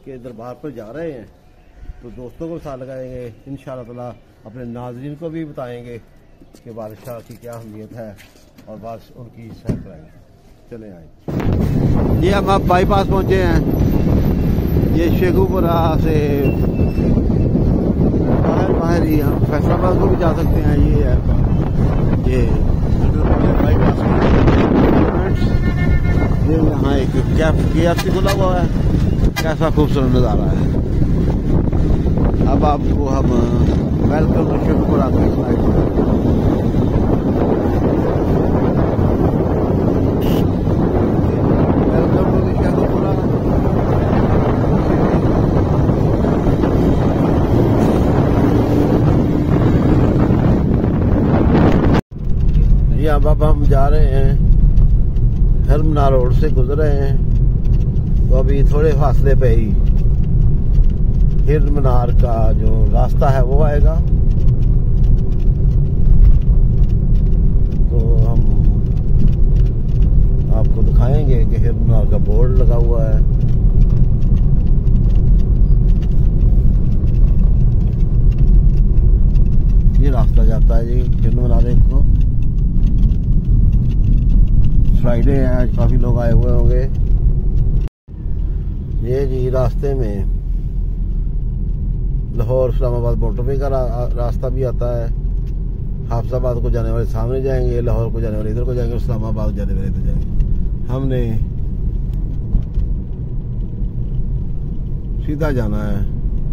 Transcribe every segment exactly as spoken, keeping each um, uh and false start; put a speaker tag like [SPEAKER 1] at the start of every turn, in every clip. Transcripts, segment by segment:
[SPEAKER 1] के दरबार पर जा रहे हैं तो दोस्तों को साथ लगाएंगे, इंशाअल्लाह ताला अपने नाज़रीन को भी बताएंगे कि बादशाह की क्या अहमियत है और बस उनकी सैर कराएंगे। चले आए। ये हम अब बाईपास पहुंचे हैं। ये शेखुपुरा से बाहर बाहर ही हम फैसलाबाद को भी जा सकते हैं। ये है ये बाईपास। ये यहाँ एक कैफ के एफ सी खुला हुआ है, कैसा खूबसूरत नज़ारा है। अब आपको हम वेलकम टू शेखुपुरा के साइड अब हम जा रहे हैं, हरमना रोड से गुजर रहे हैं तो अभी थोड़े फासले पे ही हिर मीनार का जो रास्ता है वो आएगा। तो हम आपको दिखाएंगे कि हिर मीनार का बोर्ड लगा हुआ है। ये रास्ता जाता है जी हिर मीनार को। फ्राइडे है आज, काफी लोग आए हुए होंगे। ये जी रास्ते में लाहौर इस्लामाबाद मोटरवे का रा, रास्ता भी आता है। हाफिजाबाद को जाने वाले सामने जाएंगे, लाहौर को जाने वाले इधर को जाएंगे, इस्लामाबाद जाने वाले इधर जाएंगे। हमने सीधा जाना है।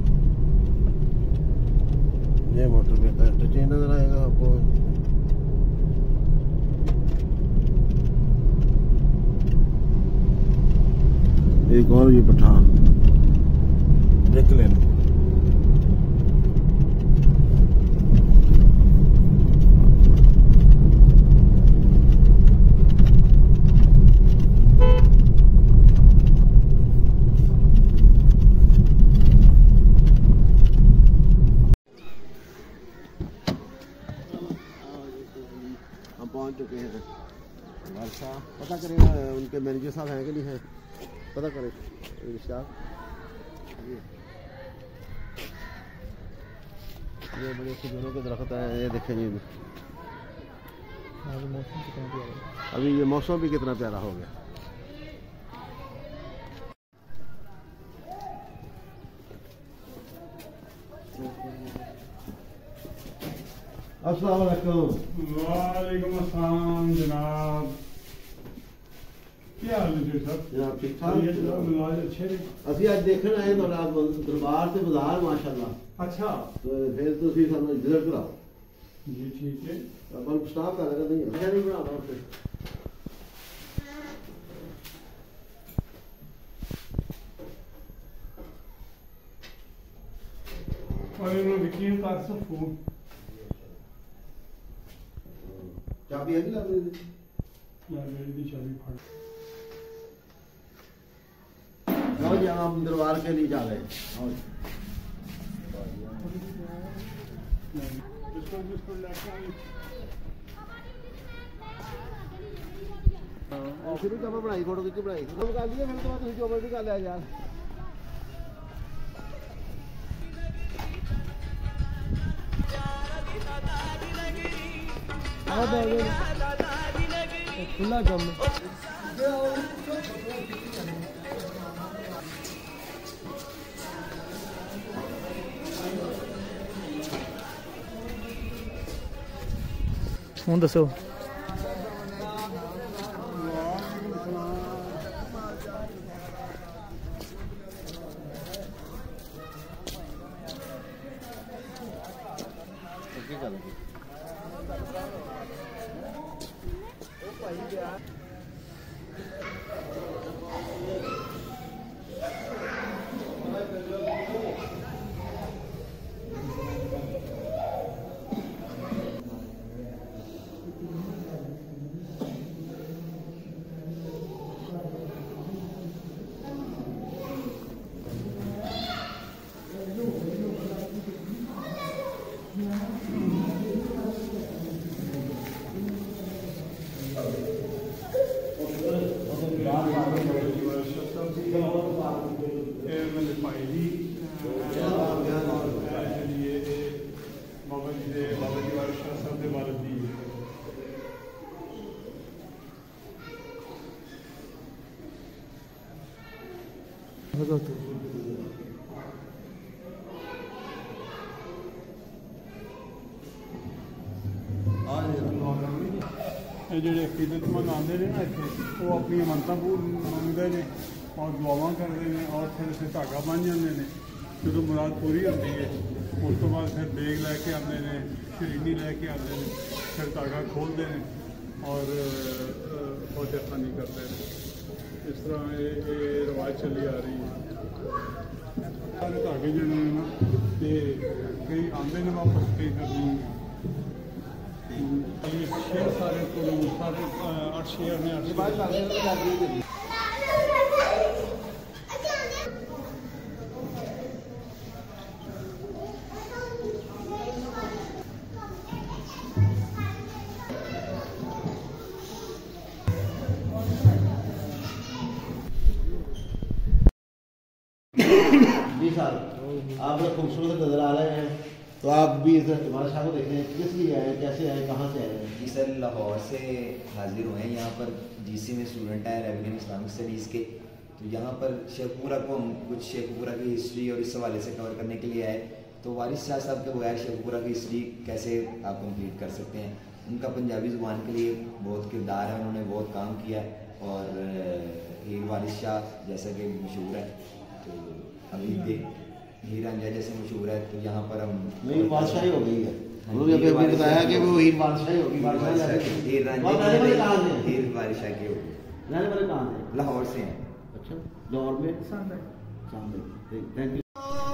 [SPEAKER 1] ये मोटरवे का इंटरचेंज नजर आएगा आपको। एक और ये पठान ब्रिकलैंड। हम पहुंच चुके हैं। पता करें उनके मैनेजर साहब हैं कि नहीं है, पता करें। ये बड़े खजूरों के दरख्त हैं, ये देखें जी। मौसम कितना प्यारा, अभी ये मौसम भी कितना प्यारा हो गया। अस्सलाम वालेकुम।
[SPEAKER 2] वालेकुम अस्सलाम जनाब, क्या हाल है साहब?
[SPEAKER 1] जनाब ठीक ठाक
[SPEAKER 2] अच्छे।
[SPEAKER 1] ਅਸੀਂ ਅੱਜ ਦੇਖਣ ਆਏ ਤੁਹਾਡਾ ਦਰਬਾਰ ਤੇ ਬਾਜ਼ਾਰ ਮਾਸ਼ਾਅੱਲਾ।
[SPEAKER 2] अच्छा
[SPEAKER 1] तो फिर ਤੁਸੀਂ ਸਾਨੂੰ ਵਿਜ਼ਿਟ ਕਰਾਓ
[SPEAKER 2] जी, ठीक है।
[SPEAKER 1] ਆਪਾਂ ਨੂੰ ਸਟਾਫ ਕਰ ਲਗਾ ਨਹੀਂ ਹੈ ਨਹੀਂ ਬਣਾਉਣਾ ਉੱਥੇ।
[SPEAKER 2] और इन्होंने यकीन कर सब फोन
[SPEAKER 1] ਚਾਬੀ ਹੈ ਕਿ ਲਾਉਂਦੇ
[SPEAKER 2] यार मेरी दी चाबी फाड़।
[SPEAKER 1] लो जी हम दरबार के लिए जा रहे हैं। शुरू तो बनाई फोटो खिंच बनाई कर लिए, फिर तो बाद जो मर्जी कर लिया यार। खुला कम
[SPEAKER 3] हूँ दसो।
[SPEAKER 2] भाई जी बाबा जी दे बाबा जी वारिस शाह साहब दे वालिद दी ਜਿਹੜੇ ਅਕੀਦਤਮੰਦ ਆਉਂਦੇ ਨੇ ਨਾ ਇੱਥੇ ਉਹ ਆਪਣੀਆਂ ਮੰਨਤਾਂ ਮੰਗਦੇ ਨੇ ਔਰ ਦੁਆਵਾਂ ਕਰਦੇ ਨੇ ਔਰ ਫਿਰ ਉੱਥੇ ਧਾਗਾ ਬੰਨ੍ਹ ਜਾਂਦੇ ਨੇ ਜਦੋਂ ਮੁਰਾਦ ਪੂਰੀ ਹੁੰਦੀ ਹੈ ਉਸ ਤੋਂ ਬਾਅਦ ਫਿਰ ਦੇਗ ਲੈ ਕੇ ਆਉਂਦੇ ਨੇ ਸ਼ਰੀਨੀ ਲੈ ਕੇ ਆਉਂਦੇ ਨੇ ਫਿਰ ਧਾਗਾ ਖੋਲ੍ਹਦੇ ਨੇ ਔਰ ਫੌਜਖਾਨੀ ਕਰਦੇ ਨੇ ਇਸ ਤਰ੍ਹਾਂ ਇਹ ਇਹ ਰਿਵਾਜ ਚੱਲੀ ਆ ਰਹੀ ਹੈ ਸਾਰੇ ਧਾਗੇ ਜਿਹੜੇ ਨੇ ਨਾ ਤੇ ਕਈ ਆਉਂਦੇ ਨੇ ਵਾਪਸ ਕਈ ਕਰਨੀ शेर सारे सारे आठ शेर में आठ
[SPEAKER 1] जी साहब आप लोग खूबसूरत नजर आ रहे हैं तो आप भी हमारे शाह को देखें किस लिए आए कैसे आए कहाँ से आए हैं?
[SPEAKER 3] जी सर लाहौर से हाजिर हुए हैं यहाँ पर जीसी में स्टूडेंट हैं अरेबियन इस्लामिक स्टडीज़ के तो यहाँ पर शेखपुरा को हम कुछ शेखपुरा की हिस्ट्री और इस हवाले से कवर करने के लिए आए तो वारिस शाह साहब के बगैर शेखपुरा की हिस्ट्री कैसे आप कंप्लीट कर सकते हैं। उनका पंजाबी ज़ुबान के लिए बहुत किरदार है उन्होंने बहुत काम किया और हीर वारिस शाह जैसा कि मशहूर है तो अभी देख हीर रांझा जैसे मशहूर है तो यहाँ पर हम
[SPEAKER 1] नहीं बादशाही हो गई है उन्होंने अभी अभी बताया कि वो हीर बादशाही होगी
[SPEAKER 3] हीर रांझा हीर वारिस शाह की होगी
[SPEAKER 1] रहने वाले कहाँ से
[SPEAKER 3] लाहौर से हैं।
[SPEAKER 1] अच्छा लाहौर में सामने सामने थैंक यू।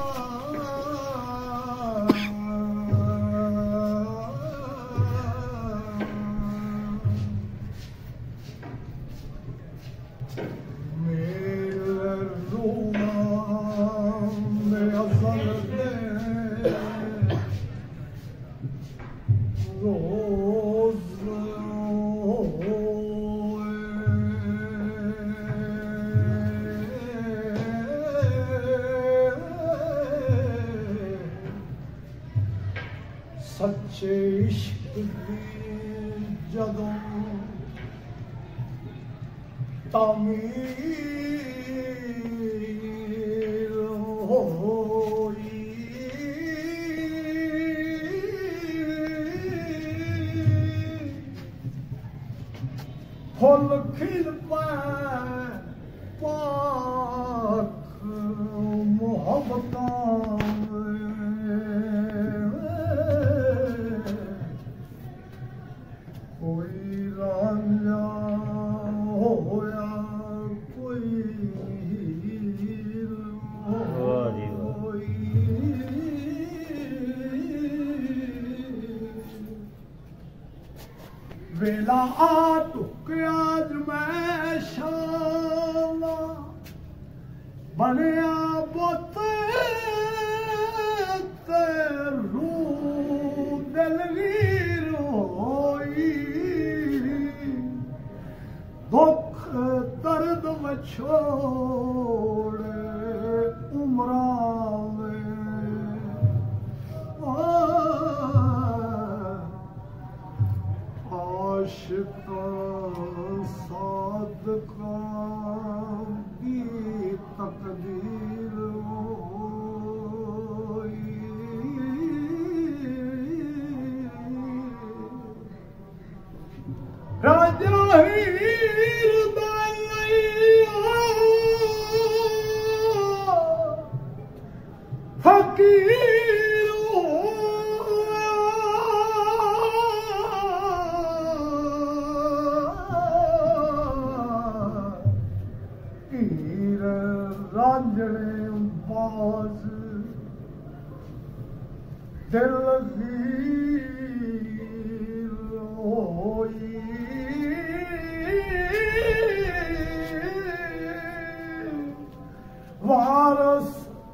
[SPEAKER 2] सच्चे इश्क दी जदों तामीर होई फुल खिल पाए पाक मोहब्बतां कोई रांझा होया कोई हीर होई वेला आ टुकया अज मैं शाला बनया बुत ते रूह दिलगीर होई दुख दर्द में छोड़े उमरां में आशिका सादका की तकदीर होई राजा हीर फकीर हीर रांझणे बाज दिलगीर होई वारस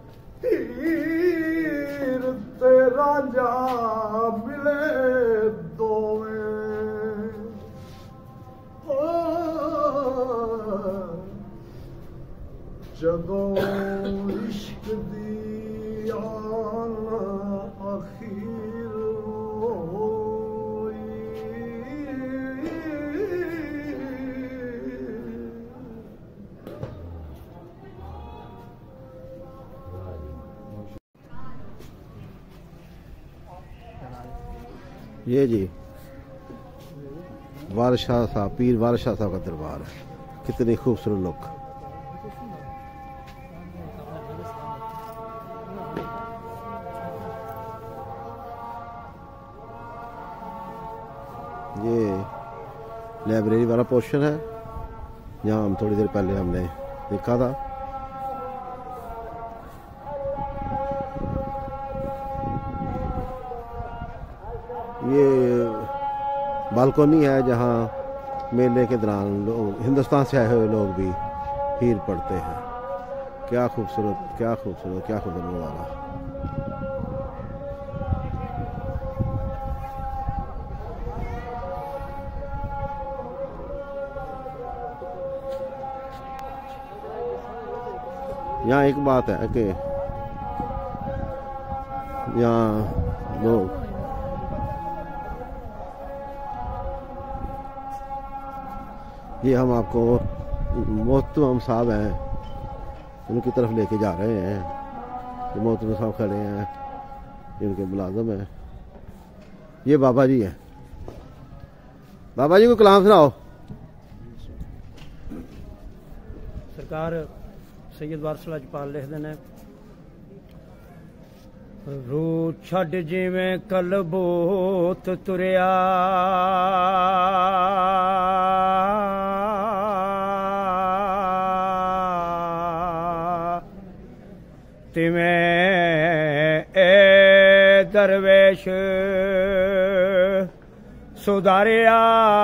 [SPEAKER 2] हीर ते रांझा मिले दोवें
[SPEAKER 1] जदों इश्क दी आना अखीर होई, ये जी वारिस शाह साहब, पीर वारिस शाह साहब का दरबार है। कितनी खूबसूरत लुक। ये लाइब्रेरी वाला पोर्शन है जहाँ हम थोड़ी देर पहले हमने देखा था। ये बालकोनी है जहाँ मेले के दौरान लोग, हिंदुस्तान से आए हुए लोग भी हीर पढ़ते हैं। क्या खूबसूरत, क्या खूबसूरत, क्या खूबसूरत नज़ारा। यहाँ एक बात है कि यहाँ लोग ये हम आपको मोहतरम साहब हैं उनकी तरफ लेके जा रहे हैं। ये मोहतरम साहब खड़े हैं, ये उनके मुलाजम हैं। ये बाबा जी हैं। बाबा जी को कलाम सुनाओ।
[SPEAKER 4] सरकार सैयद वारिस लाजपाल लिखते हैं, रूह छड़ जिवें कलबोत तुरिया, तिवें ए दरवेश सुधारिया,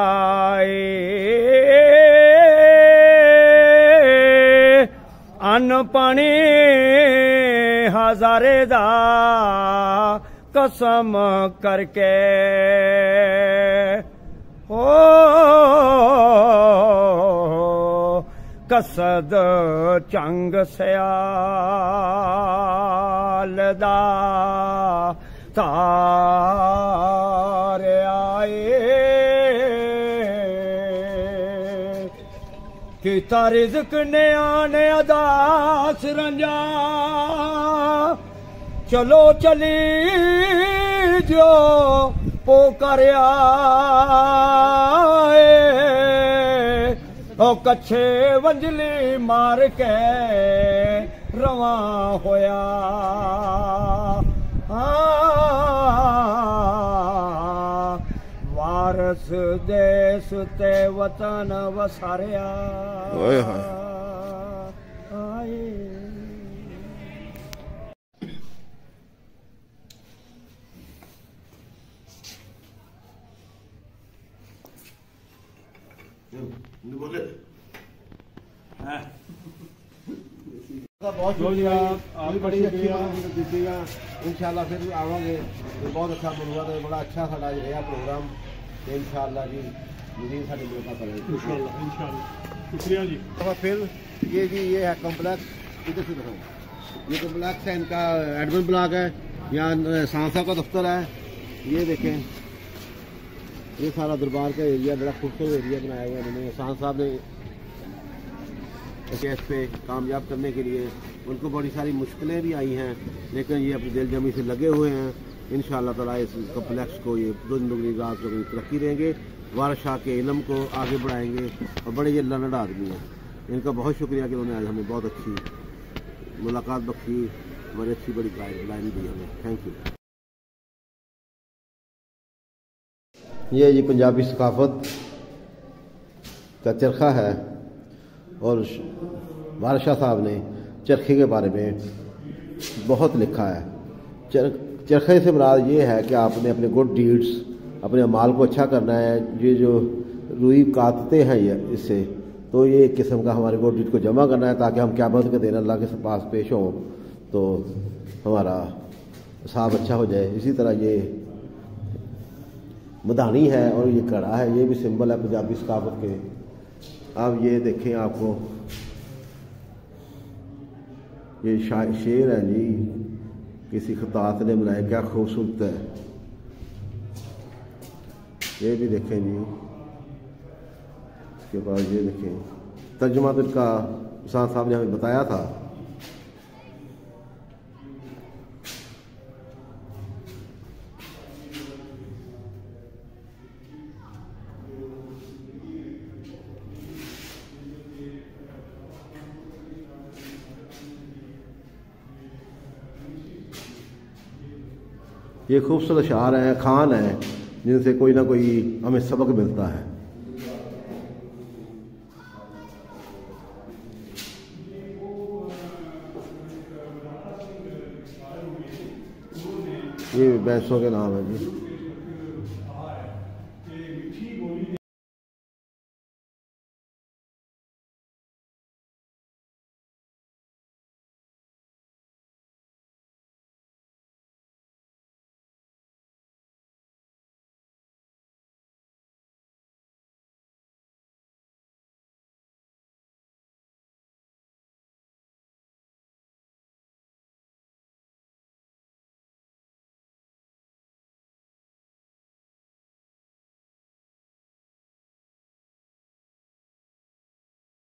[SPEAKER 4] अन्न पानी हजारे दा कसम करके, ओ कसद चंग सयाल दा तार आए, किता रिज़्क़ ने आने अदास रंजा, चलो चली जो पोकरिया, ओ कच्छे वंजली मार के रवा होया, वारस देस ते वतन वसारिया आए।
[SPEAKER 1] बहुत शुक्रिया, आपकी बड़ी अच्छी दीजिएगा। इंशाल्लाह फिर आवांगे। बहुत अच्छा हुआ, तो बड़ा अच्छा साडा रहा प्रोग्राम। इंशाल्लाह जी मजीद साडी मुलाकात करेंगे इंशाल्लाह इंशाल्लाह। शुक्रिया जी। और फिर ये जी ये है कॉम्प्लेक्स, इधर से दिखाओ। ये कॉम्प्लेक्स है, इनका एडमिन ब्लॉक है, यहाँ सांसा का दफ्तर है। ये देखें, ये सारा दरबार का एरिया बड़ा खूबसूरत एरिया बनाया हुआ है इन्होंने। सांस साहब ने केस पे कामयाब करने के लिए उनको बड़ी सारी मुश्किलें भी आई हैं, लेकिन ये अपनी दिल जमी से लगे हुए हैं। इंशाअल्लाह ताला इस कम्प्लेक्स को ये दिन दुगनी रात दुगनी तरक्की देंगे, वारिस शाह के इल्म को आगे बढ़ाएंगे। और बड़े ये लर्नड आदमी हैं, इनका बहुत शुक्रिया कि उन्होंने आज हमें बहुत अच्छी मुलाकात बख्शी, बड़ी अच्छी बड़ी गाइडलाइन दी हमें। Thank you. ये जी पंजाबी सकाफत का चरखा है, और वारिस शाह साहब ने चरखे के बारे में बहुत लिखा है। चर चरखे से मुराद ये है कि आपने अपने गुड डीड्स, अपने अमाल को अच्छा करना है। ये जो रुई काटते हैं ये इससे, तो ये एक किस्म का हमारे गुड डीड को जमा करना है, ताकि हम क़यामत के दिन अल्लाह के पास पेश हों तो हमारा हिसाब अच्छा हो जाए। इसी तरह ये मदानी है और ये कड़ा है, ये भी सिंबल है पंजाबी सकाफत के। अब ये देखें, आपको ये शा- शेर है जी, किसी खतात ने बनाया, क्या खूबसूरत है। ये भी देखें जी, इसके बाद ये देखें तर्जुमा तो इनका उस्ताद साहब ने हमें बताया था। ये खूबसूरत अशार है, खान है, जिनसे कोई ना कोई हमें सबक मिलता है। ये भैंसों के नाम है जी।